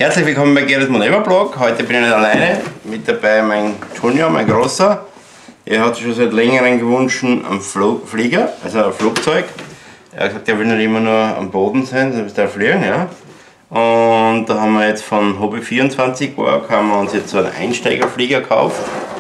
Herzlich willkommen bei Gerrit Moneverblog. Heute bin ich nicht alleine, mit dabei mein Junior, mein Großer. Er hat schon seit längerem gewünscht einen Flieger, also ein Flugzeug. Er hat gesagt, er will nicht immer nur am Boden sein, sondern will da fliegen. Ja. Und da haben wir jetzt von Hobby24 Work haben wir uns jetzt so einen Einsteigerflieger gekauft.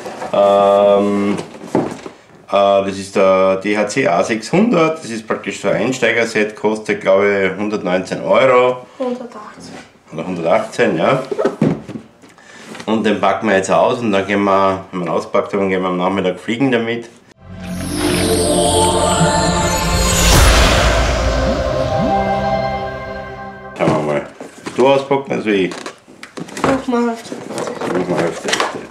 Das ist der DHC A600, das ist praktisch so ein Einsteigerset, kostet glaube ich 119 Euro. 118. Oder 118, ja. Und den packen wir jetzt aus und dann gehen wir, wenn wir ihn auspackt haben, gehen wir am Nachmittag fliegen damit. Schauen wir mal. Willst du auspacken, also ich? Mach mal Hälfte. Mach mal Hälfte.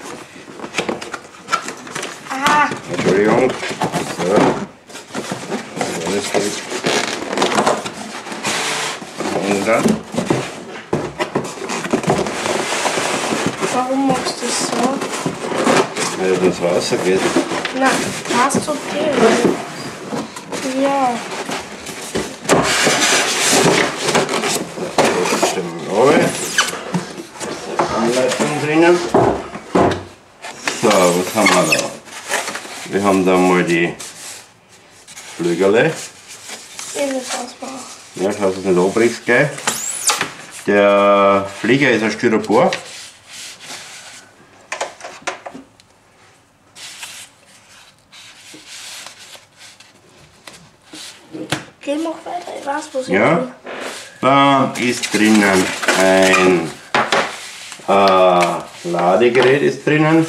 Ah! Entschuldigung. So. Alles gut. Und dann. Warum machst du das so? Weil das Wasser geht. Na, passt okay. Ja. Da stimmen wir runter. Anleitung drinnen. So, was haben wir da? Wir haben da mal die Flügel. Ich will das ausmachen. Ja, schaut es nicht obrichst gleich. Der Flieger ist ein Styropor. Geh noch weiter, ich weiß, was ich Ja. will. Da ist drinnen ein Ladegerät ist drinnen.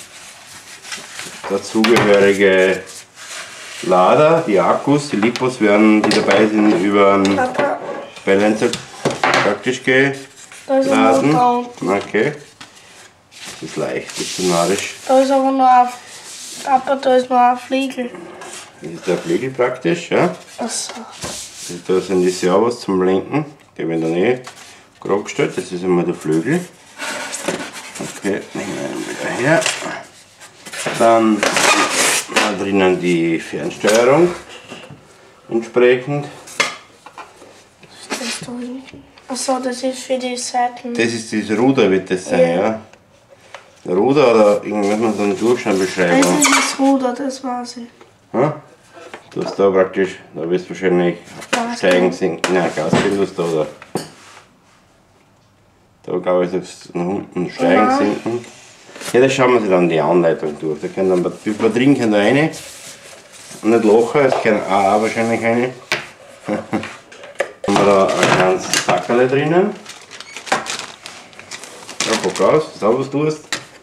Dazugehörige Lader, die Akkus, die Lipos werden, die dabei sind, über einen Papa, Balancer praktisch da ist ein geladen. Motor. Okay. Das ist leicht, stationarisch. Da ist aber noch ein... Papa, da ist noch ein Fliegel. Das ist der Flügel praktisch, ja. Achso. Da sind die Servos zum Lenken, die werden dann eh grob gestellt. Das ist einmal der Flügel. Okay, nehmen wir ihn wieder her. Dann da drinnen die Fernsteuerung entsprechend. Was ist das da hinten? Achso, das ist für die Seiten. Das ist das Ruder, wird das sein, Ja. ja. Der Ruder oder irgendwas so eine Durchschnittbeschreibung. Das ist das Ruder, das weiß ich. Ja? Du hast da praktisch, da wirst du wahrscheinlich Gas steigen, geben. sinken. Nein, Gas geben tust du da, oder? Da glaube ich, dass nach unten steigen, Nein. sinken. Ja, das schauen wir sich dann die Anleitung durch. Da können dann drin können da rein. Und nicht Locher, es können auch wahrscheinlich rein. Haben wir da ein kleines Sackerl drinnen. Ja, pack aus, schau was du hast.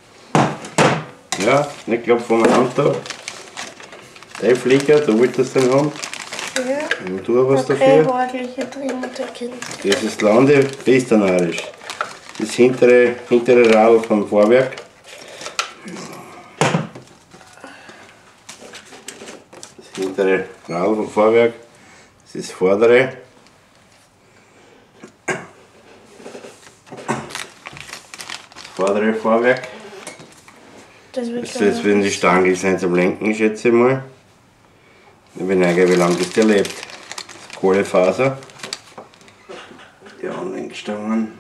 Ja, nicht glaub von der Hand da. Der Flieger, da wolltest du den haben. Ja. Und du was Der dafür. Drehordentliche drin mit der Kind. Das ist Lande Bestanarisch. Das hintere Radl vom Vorwerk. Das hintere Radl vom Vorwerk. Das ist das vordere. Das vordere Vorwerk. Das wird Das ist, wenn die Stange sein zum Lenken, schätze ich mal. Ich bin eigentlich, wie lange das der lebt. Das ist Kohlefaser. Die Anlenkstangen.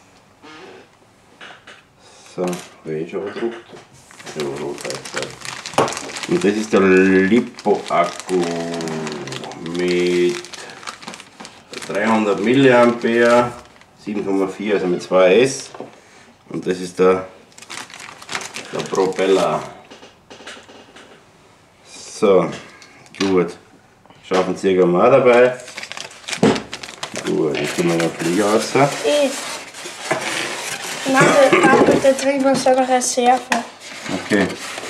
So, habe ich schon gedruckt. Ja, rot heißt. Und das ist der Lipo-Akku mit 300 mAh, 7,4, also mit 2S. Und das ist der Propeller. So, gut. Schraubenzieher haben wir auch dabei. Gut, jetzt tun wir den Flieger raus. Nein, der drin ist eine Reserve. Okay.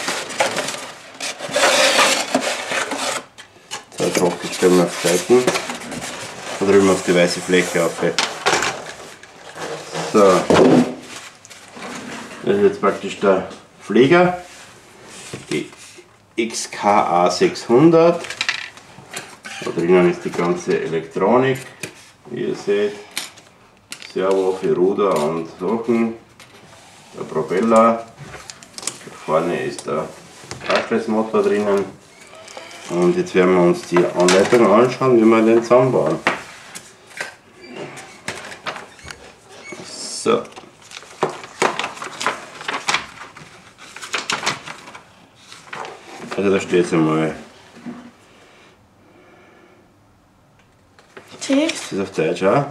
So, trocken stellen wir auf die Seiten. Da drüben auf die weiße Fläche auf. So. Das ist jetzt praktisch der Flieger. Die XKA 600. Da drinnen ist die ganze Elektronik, wie ihr seht. Servo für Ruder und Sachen. Der Propeller. Da vorne ist der Abschlussmotor drinnen. Und jetzt werden wir uns die Anleitung anschauen, wie wir den zusammenbauen. So, Also da steht es einmal. Text? Ist das auf Deutsch auch?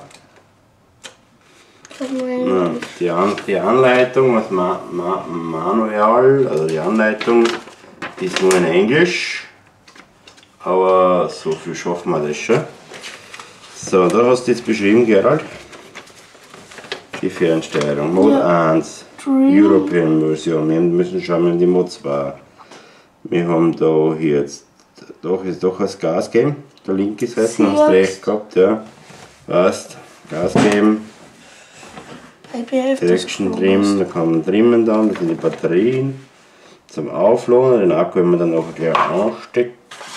Nein. Die Anleitung, das Manual, also die Anleitung, ist nur in Englisch. Aber so viel schaffen wir das schon. So, da hast du jetzt beschrieben, Gerald. Die Fernsteuerung. Mode 1, European Version. Wir müssen schauen in die Mode 2. Wir haben da hier jetzt, doch ist doch das Gas geben. Der linke Seite, hast du recht gehabt, ja. Passt. Gas geben. Direction trimmen, da kann man trimmen dann, das sind die Batterien. Zum Aufladen, den Akku werden wir dann auch gleich anstecken.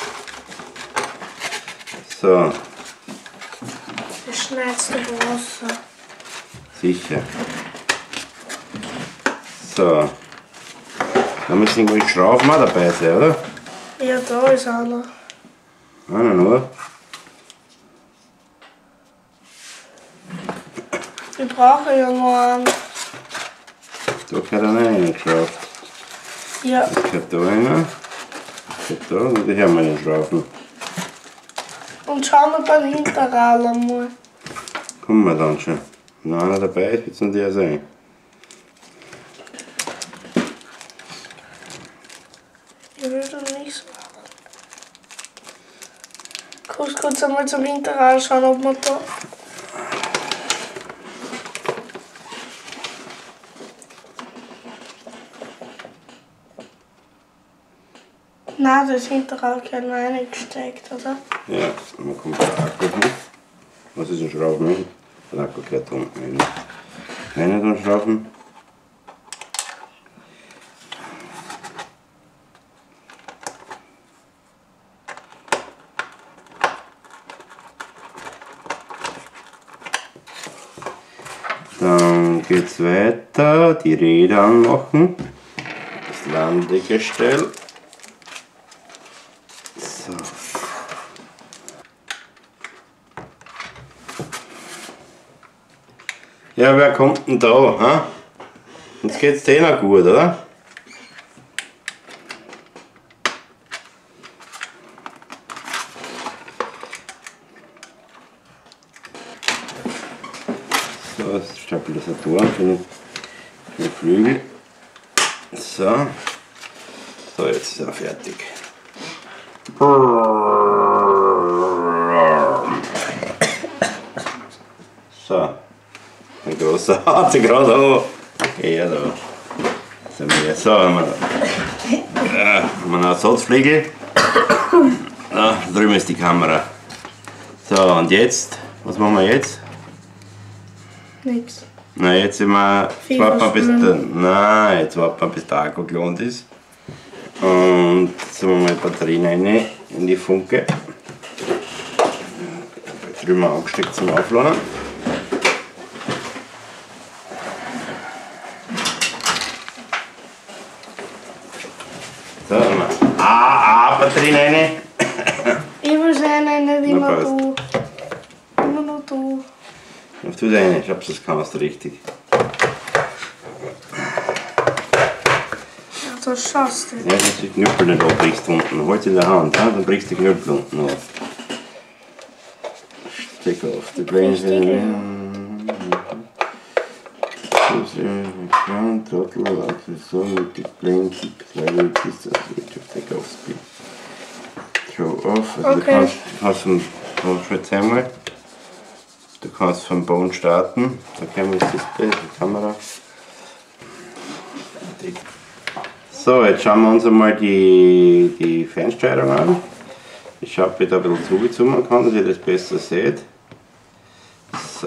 So. Das schneidest du Wasser. Sicher. So. Da müssen irgendwelche Schrauben auch dabei sein, oder? Ja, da ist einer. Einer nur. Wir brauchen ja noch einen. Da gehört einer reingeschraubt. Ja. Das gehört da einer. Das gehört da und die haben wir den Schrauben. Und schauen wir beim Hinterrad einmal. Kommen wir dann schon. Wenn einer dabei ist, wird es nicht der sein. Ich will das nicht so. Kannst kurz einmal zum Hinterrad schauen, ob man da. Nein, das Hinterrad gehört noch reingesteckt, oder? Ja, dann kommt der Akku hin. Was ist ein Schrauben hin? Der Akku gehört da unten hin. Keine dann Schrauben. Dann geht's weiter, die Räder anmachen, das Landegestell. So. Ja, wer kommt denn da? Ha? Jetzt geht's denen gut, oder? So, das Stabilisatoren für den Flügel. So. So, jetzt ist er fertig. So. Ein großer Harte gerade an. Ja, da sind wir. So, haben wir einen Ersatzflügel. Da drüben ist die Kamera. So, und jetzt? Was machen wir jetzt? Nix. Na, jetzt sind wir. Jetzt warten wir bis der, nein, jetzt warten wir bis der Akku gelohnt ist. Und jetzt haben wir mal die Batterien rein in die Funke. Drüben angesteckt zum Aufladen. So, haben wir AA-Batterien rein. Ich will sein, nicht immer passt. du. Immer nur du. Auf du rein, ich hab's, das kannst du richtig. Ja, das schaust du. Ja, dass du die Knüppel nicht abbrichst unten. Halt in der Hand, ja? Dann brichst du die Knüppel unten ab. Steck auf, die Pläne. Trottel, so mit den Plänen, Steck auf Speed. Show off. Also Okay. du kannst jetzt einmal. Du kannst vom Boden starten. Da können wir das Display, die Kamera. So, jetzt schauen wir uns einmal die Fernsteuerung an. Ich habe wieder ein bisschen zugezoomen kann, dass ihr das besser seht. So.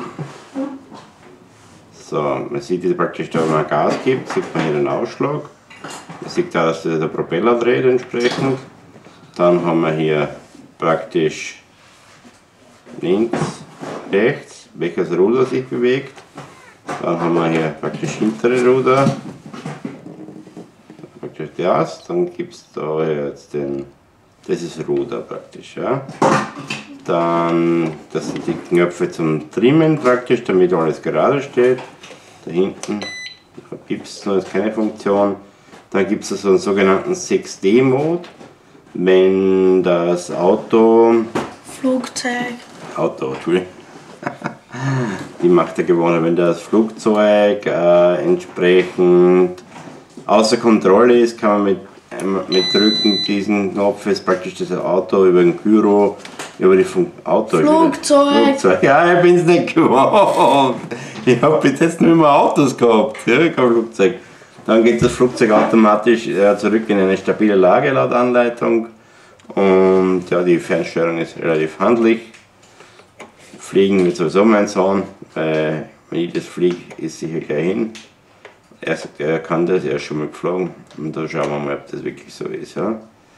So, man sieht jetzt praktisch, da wenn man Gas gibt, sieht man hier den Ausschlag. Man sieht da, dass der Propeller dreht entsprechend. Dann haben wir hier praktisch links, rechts, welches Ruder sich bewegt. Dann haben wir hier praktisch hintere Ruder. Praktisch das. Dann gibt es da jetzt den, das ist Ruder praktisch. Ja. Dann, das sind die Knöpfe zum Trimmen praktisch, damit alles gerade steht. Da hinten gibt es noch keine Funktion. Dann gibt es so einen sogenannten 6D-Mode, wenn das Flugzeug. Entschuldigung. Die Macht der Gewohnheit, wenn das Flugzeug entsprechend außer Kontrolle ist, kann man mit Drücken diesen Knopf, ist praktisch das Auto über den Gyro, über die Flugzeug. Ja, ich bin's nicht gewohnt. Ich habe bis jetzt nur immer Autos gehabt, ja, kein Flugzeug. Dann geht das Flugzeug automatisch zurück in eine stabile Lage laut Anleitung. Und ja, die Fernsteuerung ist relativ handlich. Fliegen wird sowieso mein Sohn, weil wenn ich das fliege, ist sicher gleich hin. Er sagt, er kann das, er ist schon mal geflogen. Und da schauen wir mal, ob das wirklich so ist. Ja.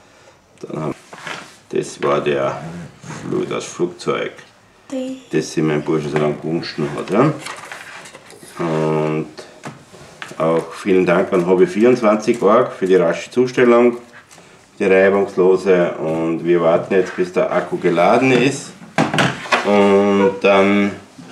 Das war das Flugzeug, das sich mein Bursche so lange gewünscht hat. Ja. Und auch vielen Dank an Hobby24.org für die rasche Zustellung, die reibungslose. Und wir warten jetzt, bis der Akku geladen ist. Und dann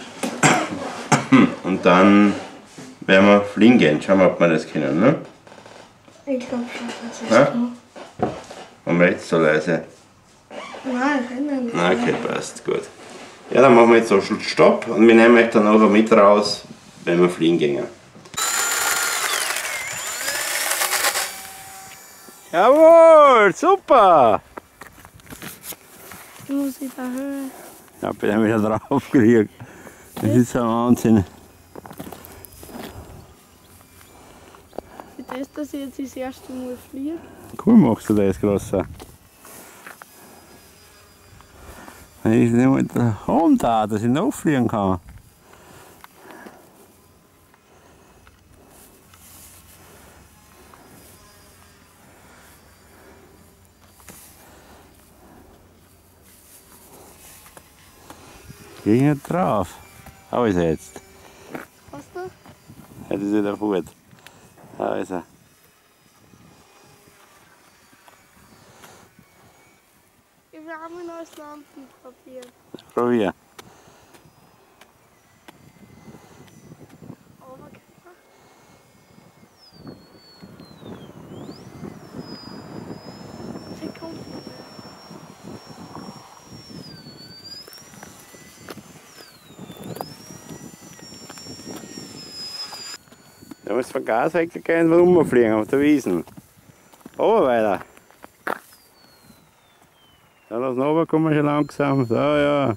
werden wir fliegen gehen. Schauen wir, ob wir das können. Ne? Ich glaube schon, dass ich es kann. Warum redest du so leise? Nein, ich kann nicht. Okay, passt, gut. Ja, dann machen wir jetzt so Stopp und wir nehmen euch dann nachher mit raus, wenn wir fliegen gehen. Jawohl, super! Muss ich da hören? Ich hab ihn wieder drauf gekriegt. Das ist ein Wahnsinn. Für das, dass ich jetzt das erste Mal fliege. Cool machst du das, Grosser. Wenn ich nicht mal der Home da, dass ich nachfliegen kann. Geh nicht drauf. Wo ist er jetzt? Hast du? Jetzt ist wieder gut. Da ist er. Ich will auch mal noch das Lampenpapier. Probier. Aber sie kommt nicht mehr. Da muss von Gas weggehen und rumfliegen auf der Wiesen. Aber weiter. Da nach oben kommen wir schon langsam. So, ja.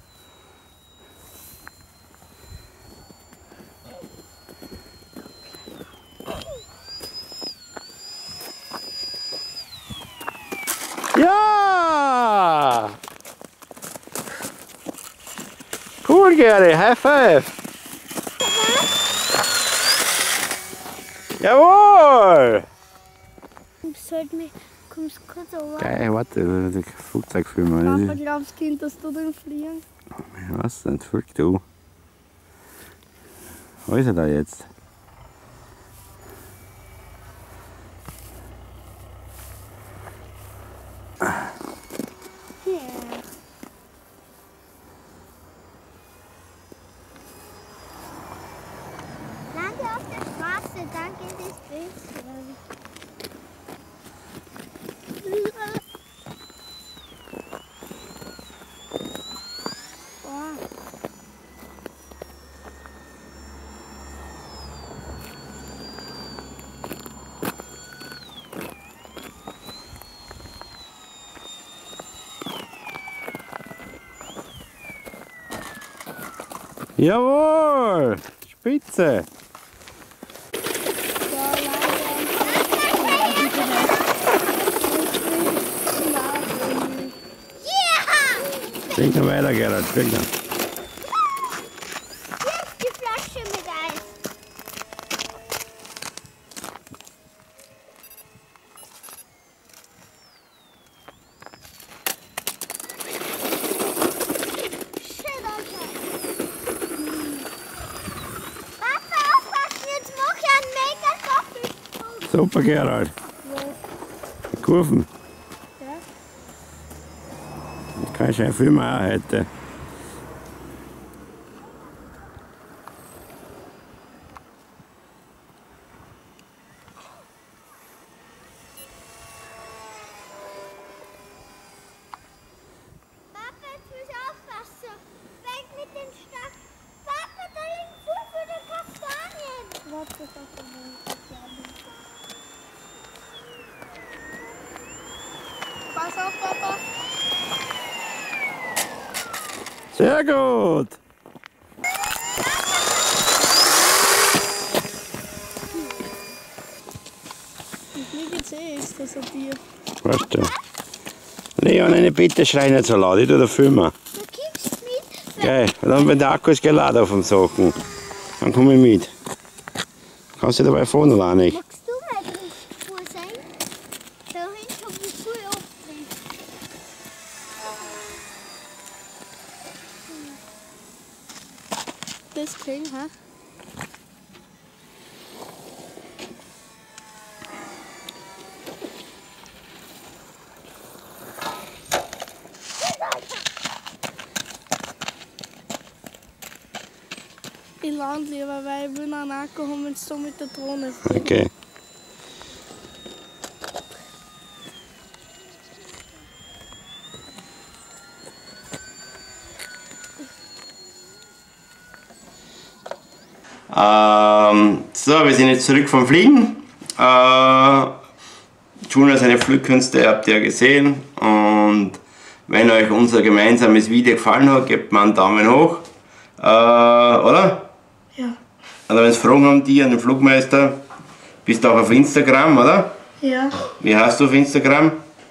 Ja! Cool, Gary, High Five! Jawohl! Kommst du kurz runter? Geil, warte, das Flugzeug filmen. Papa, glaubst du, Kind, dass du den fliegen? Ich weiß nicht, folg du. Wo ist er da jetzt? Ja. Lande auf der Straße, dann geht es besser. Jawohl! Spitze! Trink noch weiter, Gerhard, trink noch. Die Flasche mit Eis. Schön, Alter. Papa, aufpassen, jetzt mach ich einen mega Doppelsprung. Super, Gerhard. Die Kurven. Ja. Das kann ich schon viel mehr heute. Pass auf, Papa. Sehr gut. Wie geht's das an dir? Weißt du? Leon, eine Bitte, schrei nicht so laut, ich tu da filmen. Du gibst mit. Geil, dann wenn der Akku ist geladen auf dem Sachen, dann komme ich mit. Kannst du dabei fahren oder auch nicht? Magst du mal Fuhr sein? Da hinten hab ich viel aufgedreht. Das klingt, ha? Ich lande lieber, weil ich will einen Akku haben, wenn es so mit der Drohne fliegt. Okay. So, wir sind jetzt zurück vom Fliegen. Junior seine Flugkünste habt ihr gesehen. Und wenn euch unser gemeinsames Video gefallen hat, gebt mir einen Daumen hoch. Oder? Ja. Oder wenn es Fragen haben, die an den Flugmeister, bist du auch auf Instagram, oder? Ja. Wie heißt du auf Instagram?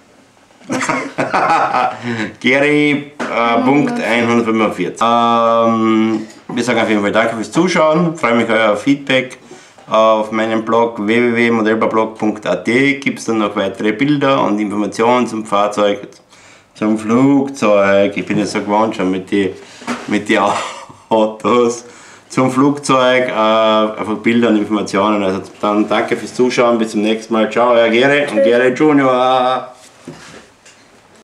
Geri.145. Wir sagen auf jeden Fall danke fürs Zuschauen, freue mich auf euer Feedback. Auf meinem Blog www.modellbaublog.at gibt es dann noch weitere Bilder und Informationen zum Fahrzeug, zum Flugzeug. Ich bin ja so gewohnt schon mit den Autos. Zum Flugzeug, einfach Bilder und Informationen. Also dann danke fürs Zuschauen, bis zum nächsten Mal. Ciao, euer Geri und Geri Junior.